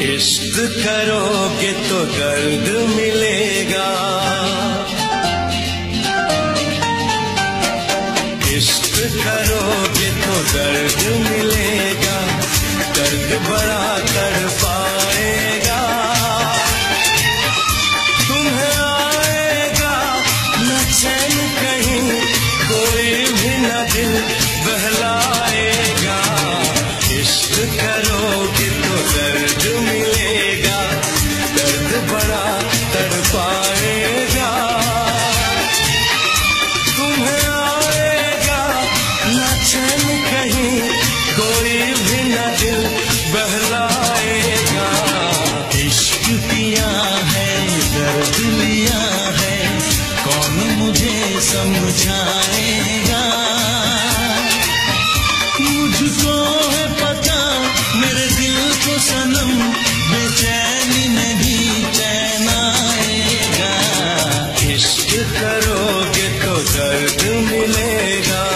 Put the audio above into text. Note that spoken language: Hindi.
इश्क करोगे तो दर्द मिलेगा, इश्क करोगे तो दर्द मिलेगा, दर्द बड़ा तड़पाएगा। तुम्हें आएगा न चैन कहीं, कोई भी न दिल बहलाएगा। इश्क करोगे तो दर्द मिलेगा, दर्द बड़ा तड़पाएगा। तुम्हें आएगा न चैन कहीं, कोई भी न दिल बहलाएगा। इश्क किया है दर्द लिया है, कौन मुझे समझाएगा। मुझको है पता मेरे दिल को सनम, बेचैनी में भी चैन आएगा। इश्क करोगे तो दर्द मिलेगा।